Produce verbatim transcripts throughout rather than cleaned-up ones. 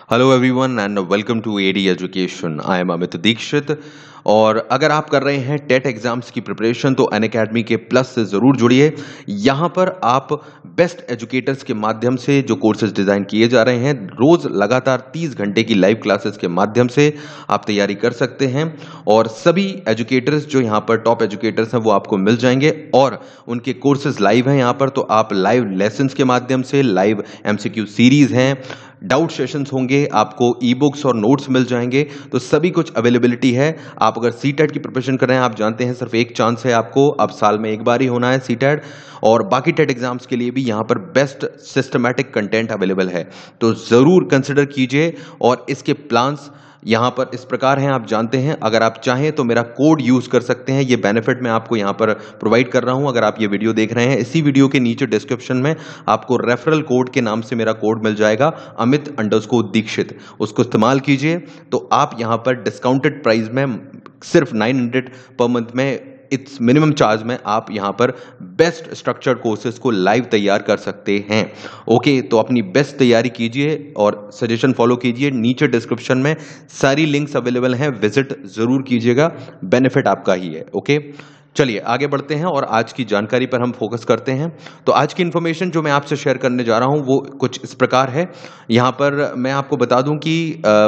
Hello everyone and welcome to AD education. I am Amit Dixit. और अगर आप कर रहे हैं टेट एग्जाम्स की प्रिपरेशन तो अनअकैडमी के प्लस से जरूर जुड़िए। यहाँ पर आप बेस्ट एजुकेटर्स के माध्यम से जो कोर्सेज डिजाइन किए जा रहे हैं, रोज लगातार तीस घंटे की लाइव क्लासेस के माध्यम से आप तैयारी कर सकते हैं। और सभी एजुकेटर्स जो यहाँ पर टॉप एजुकेटर्स हैं वो आपको मिल जाएंगे और उनके कोर्सेज लाइव हैं यहाँ पर। तो आप लाइव लेसन्स के माध्यम से, लाइव एमसीक्यू सीरीज हैं, डाउट सेशंस होंगे, आपको ई बुक्स और नोट्स मिल जाएंगे। तो सभी कुछ अवेलेबिलिटी है। आप अगर सी टेट की प्रिपरेशन कर रहे हैं, आप जानते हैं सिर्फ एक चांस है आपको, अब साल में एक बार ही होना है सी टेट। और बाकी टेट एग्जाम्स के लिए भी यहाँ पर बेस्ट सिस्टमैटिक कंटेंट अवेलेबल है, तो जरूर कंसिडर कीजिए। और इसके प्लान्स यहाँ पर इस प्रकार हैं, आप जानते हैं। अगर आप चाहें तो मेरा कोड यूज कर सकते हैं, ये बेनिफिट मैं आपको यहाँ पर प्रोवाइड कर रहा हूं। अगर आप ये वीडियो देख रहे हैं, इसी वीडियो के नीचे डिस्क्रिप्शन में आपको रेफरल कोड के नाम से मेरा कोड मिल जाएगा, अमित अंडरस्कोर दीक्षित। उसको इस्तेमाल कीजिए तो आप यहाँ पर डिस्काउंटेड प्राइस में सिर्फ नाइन हंड्रेड पर मंथ में, इट्स मिनिमम चार्ज में आप यहां पर बेस्ट स्ट्रक्चर्ड कोर्सेज को लाइव तैयार कर सकते हैं। ओके, तो अपनी बेस्ट तैयारी कीजिए और सजेशन फॉलो कीजिए। नीचे डिस्क्रिप्शन में सारी लिंक्स अवेलेबल हैं, विजिट जरूर कीजिएगा, बेनिफिट आपका ही है। ओके, चलिए आगे बढ़ते हैं और आज की जानकारी पर हम फोकस करते हैं। तो आज की इंफॉर्मेशन जो मैं आपसे शेयर करने जा रहा हूं वो कुछ इस प्रकार है। यहां पर मैं आपको बता दूं कि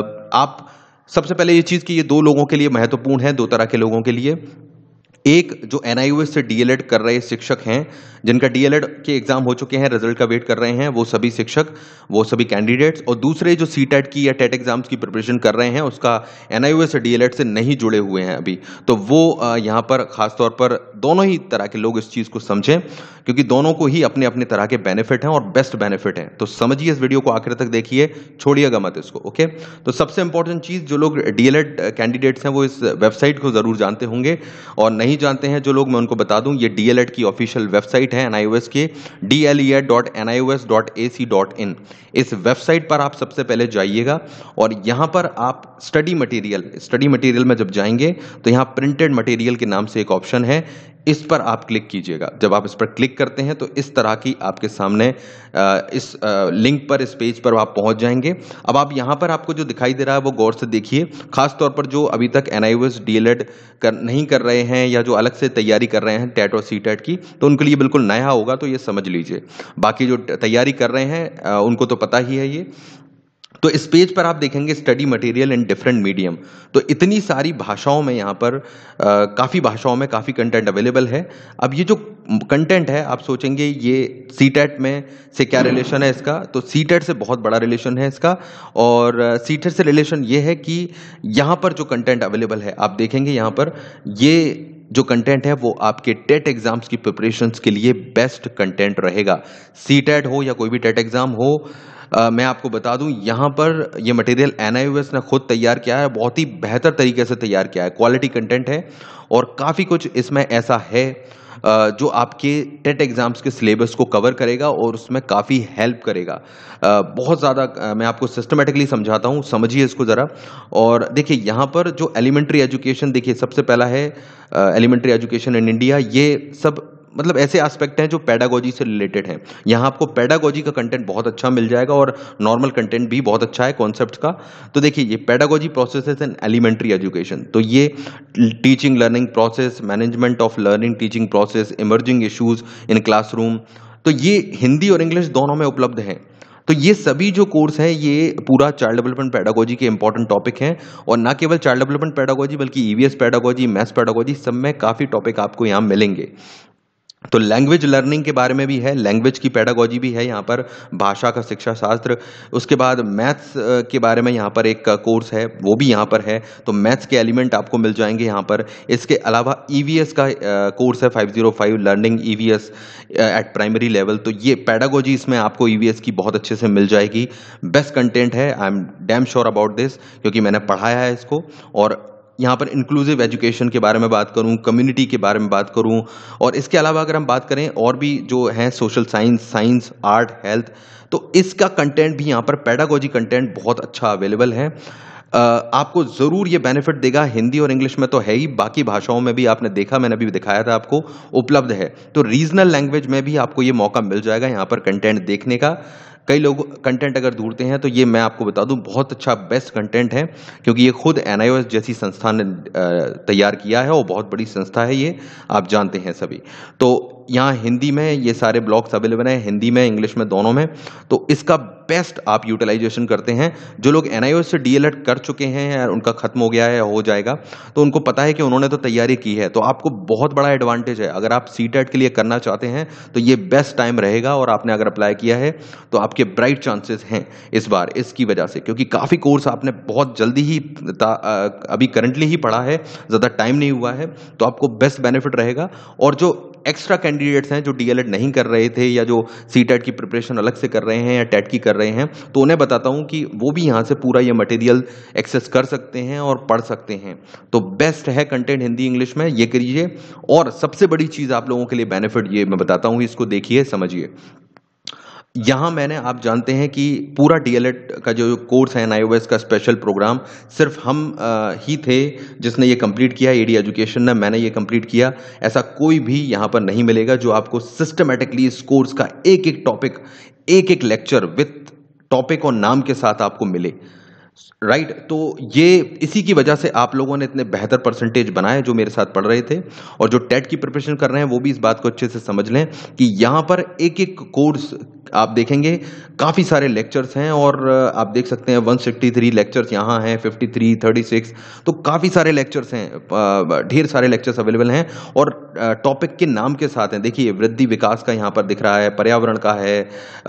आप सबसे पहले ये चीज कि ये दो लोगों के लिए महत्वपूर्ण है, दो तरह के लोगों के लिए। एक जो एनआईओएस से डीएलएड कर रहे शिक्षक हैं, जिनका डीएलएड के एग्जाम हो चुके हैं, रिजल्ट का वेट कर रहे हैं, वो सभी शिक्षक, वो सभी कैंडिडेट्स। और दूसरे जो सी टेट की या टेट एग्जाम्स की प्रिपरेशन कर रहे हैं, उसका एनआईओएस से डीएलएड से नहीं जुड़े हुए हैं अभी, तो वो यहाँ पर खासतौर पर दोनों ही तरह के लोग इस चीज को समझें, क्योंकि दोनों को ही अपने अपने तरह के बेनिफिट हैं और बेस्ट बेनिफिट हैं। तो समझिए, इस वीडियो को आखिर तक देखिए, छोड़िएगा मत इसको। ओके, तो सबसे इंपॉर्टेंट चीज, जो लोग डीएलएड कैंडिडेट्स हैं वो इस वेबसाइट को जरूर जानते होंगे, और नहीं जानते हैं जो लोग, मैं उनको बता दूं, ये डीएलएड की ऑफिशियल वेबसाइट है एनआईओएस के, D L E Ed dot N I O S dot A C dot in. इस वेबसाइट पर आप सबसे पहले जाइएगा और यहां पर आप स्टडी मटेरियल स्टडी मटेरियल में जब जाएंगे तो यहां प्रिंटेड मटेरियल के नाम से एक ऑप्शन है, इस पर आप क्लिक कीजिएगा। जब आप इस पर क्लिक करते हैं तो इस तरह की आपके सामने इस लिंक पर, इस पेज पर आप पहुंच जाएंगे। अब आप यहां पर आपको जो दिखाई दे रहा है वो गौर से देखिए, खासतौर पर जो अभी तक एनआईओएस डीएलएड कर नहीं कर रहे हैं या जो अलग से तैयारी कर रहे हैं टेट और सी टेट की, तो उनके लिए बिल्कुल नया होगा, तो ये समझ लीजिए। बाकी जो तैयारी कर रहे हैं उनको तो पता ही है ये। तो इस पेज पर आप देखेंगे study material in different medium, तो इतनी सारी भाषाओं में यहाँ पर आ, काफ़ी भाषाओं में काफ़ी कंटेंट अवेलेबल है। अब ये जो कंटेंट है, आप सोचेंगे ये सी टेट में से क्या रिलेशन है इसका, तो सी टेट से बहुत बड़ा रिलेशन है इसका। और सी टेट से रिलेशन ये है कि यहाँ पर जो कंटेंट अवेलेबल है, आप देखेंगे यहाँ पर ये जो कंटेंट है वो आपके टेट एग्जाम्स की प्रिपरेशंस के लिए बेस्ट कंटेंट रहेगा। सी टेट हो या कोई भी टेट एग्जाम हो, Uh, मैं आपको बता दूं, यहाँ पर ये मटेरियल एनआईओएस ने खुद तैयार किया है, बहुत ही बेहतर तरीके से तैयार किया है, क्वालिटी कंटेंट है। और काफ़ी कुछ इसमें ऐसा है uh, जो आपके टेट एग्जाम्स के सिलेबस को कवर करेगा और उसमें काफ़ी हेल्प करेगा। uh, बहुत ज़्यादा uh, मैं आपको सिस्टमेटिकली समझाता हूँ, समझिए इसको ज़रा। और देखिए यहाँ पर जो एलिमेंट्री एजुकेशन, देखिए सबसे पहला है एलिमेंट्री एजुकेशन इन इंडिया। ये सब मतलब ऐसे एस्पेक्ट हैं जो पेडागोजी से रिलेटेड हैं। यहाँ आपको पेडागोजी का कंटेंट बहुत अच्छा मिल जाएगा और नॉर्मल कंटेंट भी बहुत अच्छा है कॉन्सेप्ट्स का। तो देखिए, ये pedagogy processes in elementary education, तो ये teaching learning process, management of learning teaching process, emerging issues in classroom, तो ये हिंदी और इंग्लिश दोनों में उपलब्ध हैं। तो ये सभी जो कोर्स हैं ये पूरा चाइल्ड डेवलपमेंट पेडागोजी के इंपॉर्टेंट टॉपिक हैं, और ना केवल चाइल्ड डेवलपमेंट पेडागोजी बल्कि ईवीएस पेडागोजी, मैथ्स पेडागोजी, सब में काफ़ी टॉपिक आपको यहाँ मिलेंगे। तो लैंग्वेज लर्निंग के बारे में भी है, लैंग्वेज की पेडागोजी भी है यहाँ पर, भाषा का शिक्षा शास्त्र। उसके बाद मैथ्स के बारे में यहाँ पर एक कोर्स है, वो भी यहाँ पर है, तो मैथ्स के एलिमेंट आपको मिल जाएंगे यहाँ पर। इसके अलावा ईवीएस का कोर्स है, five zero five learning EVS at primary level, तो ये पेडागोजी इसमें आपको ईवीएस की बहुत अच्छे से मिल जाएगी। बेस्ट कंटेंट है, I am damn sure about this, क्योंकि मैंने पढ़ाया है इसको। और यहाँ पर इंक्लूसिव एजुकेशन के बारे में बात करूँ, कम्युनिटी के बारे में बात करूँ, और इसके अलावा अगर हम बात करें और भी जो हैं social science, science, art, health, तो इसका कंटेंट भी यहाँ पर पेडागोजी कंटेंट बहुत अच्छा अवेलेबल है। Uh, आपको जरूर ये बेनिफिट देगा। हिंदी और इंग्लिश में तो है ही, बाकी भाषाओं में भी आपने देखा, मैंने अभी दिखाया था आपको, उपलब्ध है। तो रीजनल लैंग्वेज में भी आपको ये मौका मिल जाएगा यहाँ पर कंटेंट देखने का। कई लोग कंटेंट अगर ढूंढते हैं तो ये मैं आपको बता दूं बहुत अच्छा बेस्ट कंटेंट है, क्योंकि ये खुद एन आई ओ एस जैसी संस्था ने तैयार किया है और बहुत बड़ी संस्था है ये, आप जानते हैं सभी। तो यहाँ हिंदी में ये सारे ब्लॉग्स अवेलेबल हैं, हिंदी में इंग्लिश में दोनों में। तो इसका बेस्ट आप यूटिलाइजेशन करते हैं। जो लोग एन आई ओ एस से डी एल एड कर चुके हैं या उनका खत्म हो गया है या हो जाएगा, तो उनको पता है कि उन्होंने तो तैयारी की है, तो आपको बहुत बड़ा एडवांटेज है। अगर आप सी टेट के लिए करना चाहते हैं तो ये बेस्ट टाइम रहेगा, और आपने अगर अप्लाई किया है तो आपके ब्राइट चांसेस हैं इस बार इसकी वजह से, क्योंकि काफ़ी कोर्स आपने बहुत जल्दी ही अभी करंटली ही पढ़ा है, ज़्यादा टाइम नहीं हुआ है, तो आपको बेस्ट बेनिफिट रहेगा। और जो एक्स्ट्रा कैंडिडेट्स हैं जो डी एल एड नहीं कर रहे थे या जो सी टेट की प्रिपरेशन अलग से कर रहे हैं या टेट की कर रहे हैं, तो उन्हें बताता हूं कि वो भी यहां से पूरा ये मटेरियल एक्सेस कर सकते हैं और पढ़ सकते हैं। तो बेस्ट है कंटेंट हिंदी इंग्लिश में, ये करिए। और सबसे बड़ी चीज आप लोगों के लिए बेनिफिट ये मैं बताता हूं, इसको देखिए समझिए। यहां मैंने, आप जानते हैं कि पूरा डी एल एड का जो कोर्स है एन आई ओ एस का स्पेशल प्रोग्राम, सिर्फ हम आ, ही थे जिसने ये कंप्लीट किया, एडी एजुकेशन ने, मैंने ये कंप्लीट किया। ऐसा कोई भी यहां पर नहीं मिलेगा जो आपको सिस्टमेटिकली इस कोर्स का एक एक टॉपिक, एक एक लेक्चर विथ टॉपिक और नाम के साथ आपको मिले, राइट right? तो ये इसी की वजह से आप लोगों ने इतने बेहतर परसेंटेज बनाए जो मेरे साथ पढ़ रहे थे, और जो टेट की प्रिपरेशन कर रहे हैं वो भी इस बात को अच्छे से समझ लें कि यहाँ पर एक एक कोर्स आप देखेंगे, काफ़ी सारे लेक्चर्स हैं, और आप देख सकते हैं एक सौ तिरसठ लेक्चर्स यहाँ हैं, तिरेपन, छत्तीस, तो काफ़ी सारे लेक्चर्स हैं, ढेर सारे लेक्चर्स अवेलेबल हैं, और टॉपिक के नाम के साथ हैं। देखिए वृद्धि विकास का यहाँ पर दिख रहा है, पर्यावरण का है,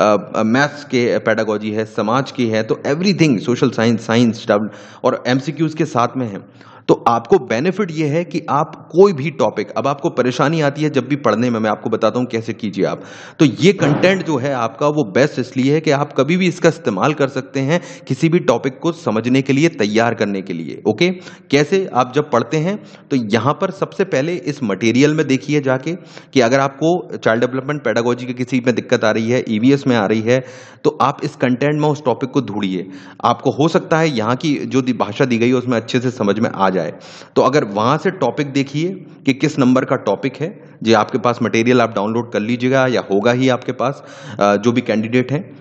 मैथ्स के पेडागोजी है, समाज की है, तो एवरीथिंग, सोशल साइंस, साइंस और एम सी क्यूज के साथ में है। तो आपको बेनिफिट यह है कि आप कोई भी टॉपिक, अब आपको परेशानी आती है जब भी पढ़ने में, मैं आपको बताता हूं कैसे कीजिए आप। तो ये कंटेंट जो है आपका वो बेस्ट इसलिए है कि आप कभी भी इसका इस्तेमाल कर सकते हैं किसी भी टॉपिक को समझने के लिए, तैयार करने के लिए। ओके, कैसे? आप जब पढ़ते हैं तो यहां पर सबसे पहले इस मटेरियल में देखिए जाके कि अगर आपको चाइल्ड डेवलपमेंट पेडागोजी की किसी में दिक्कत आ रही है, ई वी एस में आ रही है, तो आप इस कंटेंट में उस टॉपिक को ढूंढिए। आपको हो सकता है यहाँ की जो भाषा दी गई है उसमें अच्छे से समझ में आ जाए। तो अगर वहां से टॉपिक देखिए कि किस नंबर का टॉपिक है, जो आपके पास मटेरियल आप डाउनलोड कर लीजिएगा या होगा ही आपके पास, जो भी कैंडिडेट हैं।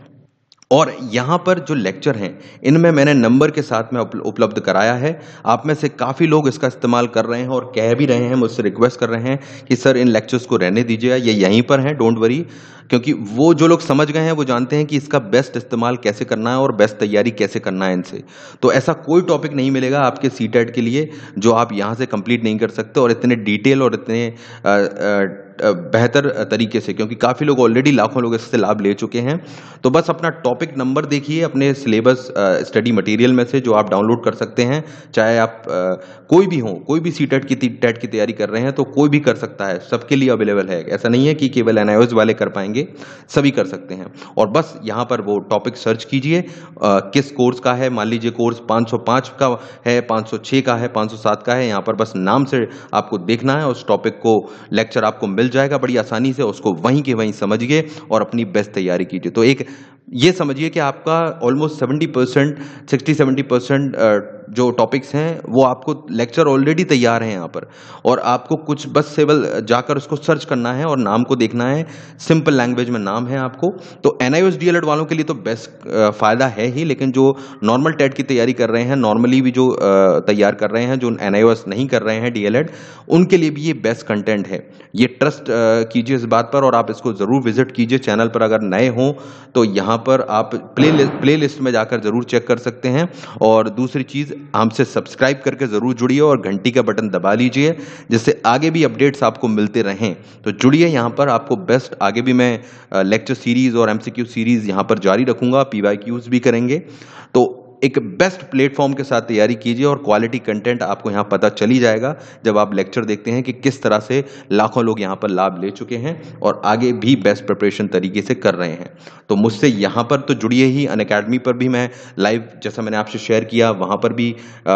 और यहाँ पर जो लेक्चर हैं इनमें मैंने नंबर के साथ में उपलब्ध कराया है। आप में से काफ़ी लोग इसका इस्तेमाल कर रहे हैं और कह भी रहे हैं, मुझसे रिक्वेस्ट कर रहे हैं कि सर इन लेक्चर्स को रहने दीजिएगा, ये यहीं पर हैं, डोंट वरी। क्योंकि वो जो लोग समझ गए हैं वो जानते हैं कि इसका बेस्ट इस्तेमाल कैसे करना है और बेस्ट तैयारी कैसे करना है इनसे। तो ऐसा कोई टॉपिक नहीं मिलेगा आपके सी टेट के लिए जो आप यहाँ से कंप्लीट नहीं कर सकते, और इतने डिटेल और इतने आ, आ, बेहतर तरीके से, क्योंकि काफ़ी लोग ऑलरेडी, लाखों लोग इससे लाभ ले चुके हैं। तो बस अपना टॉपिक नंबर देखिए अपने सिलेबस स्टडी मटेरियल में से जो आप डाउनलोड कर सकते हैं, चाहे आप आ, कोई भी हो, कोई भी सी टेट की टेट की तैयारी कर रहे हैं तो कोई भी कर सकता है, सबके लिए अवेलेबल है। ऐसा नहीं है कि केवल एन आई ओ एस वाले कर पाएंगे, सभी कर सकते हैं। और बस यहाँ पर वो टॉपिक सर्च कीजिए किस कोर्स का है। मान लीजिए कोर्स पाँच सौ पाँच का है, पाँच सौ छह का है, पाँच सौ सात का है, यहाँ पर बस नाम से आपको देखना है, उस टॉपिक को लेक्चर आपको मिल जाएगा बड़ी आसानी से, उसको वहीं के वहीं समझिए और अपनी बेस्ट तैयारी कीजिए। तो एक ये समझिए कि आपका almost seventy percent, sixty seventy percent जो टॉपिक्स हैं वो आपको लेक्चर ऑलरेडी तैयार हैं यहाँ पर, और आपको कुछ बस केवल जाकर उसको सर्च करना है और नाम को देखना है, सिंपल लैंग्वेज में नाम है आपको। तो N I O S D L Ed वालों के लिए तो बेस्ट फायदा है ही, लेकिन जो नॉर्मल टेट की तैयारी कर रहे हैं, नॉर्मली भी जो तैयार कर रहे हैं, जो एन आई ओ एस नहीं कर रहे हैं डी एल एड, उनके लिए भी ये बेस्ट कंटेंट है। ये ट्रस्ट कीजिए इस बात पर, और आप इसको जरूर विजिट कीजिए। चैनल पर अगर नए हों तो यहाँ पर आप प्ले प्ले लिस्ट में जाकर जरूर चेक कर सकते हैं। और दूसरी चीज, हमसे सब्सक्राइब करके जरूर जुड़िए और घंटी का बटन दबा लीजिए, जिससे आगे भी अपडेट्स आपको मिलते रहें। तो जुड़िए यहाँ पर, आपको बेस्ट आगे भी मैं लेक्चर सीरीज और एम सी क्यू सीरीज यहाँ पर जारी रखूंगा, पी वाई क्यूज भी करेंगे। तो एक बेस्ट प्लेटफॉर्म के साथ तैयारी कीजिए और क्वालिटी कंटेंट आपको यहाँ पता चली जाएगा जब आप लेक्चर देखते हैं कि किस तरह से लाखों लोग यहाँ पर लाभ ले चुके हैं और आगे भी बेस्ट प्रिपरेशन तरीके से कर रहे हैं। तो मुझसे यहाँ पर तो जुड़िए ही, अनअकैडमी पर भी मैं लाइव, जैसा मैंने आपसे शेयर किया, वहाँ पर भी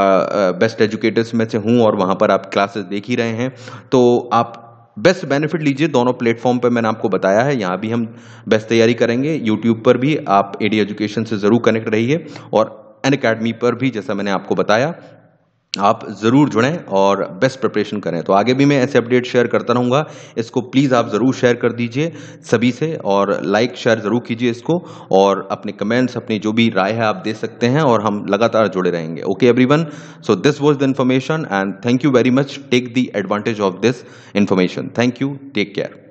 बेस्ट एजुकेटर्स में से हूँ और वहाँ पर आप क्लासेस देख ही रहे हैं। तो आप बेस्ट बेनिफिट लीजिए दोनों प्लेटफॉर्म पर, मैंने आपको बताया है। यहाँ भी हम बेस्ट तैयारी करेंगे, यूट्यूब पर भी आप एडी एजुकेशन से जरूर कनेक्ट रहिए, और अनअकैडमी पर भी जैसा मैंने आपको बताया। आप ज़रूर जुड़ें और बेस्ट प्रिपरेशन करें। तो आगे भी मैं ऐसे अपडेट शेयर करता रहूँगा। इसको प्लीज़ आप ज़रूर शेयर कर दीजिए सभी से, और लाइक शेयर ज़रूर कीजिए इसको, और अपने कमेंट्स, अपनी जो भी राय है आप दे सकते हैं, और हम लगातार जुड़े रहेंगे। Okay everyone, so this was the information and thank you very much. Take the advantage of this information. Thank you, take care.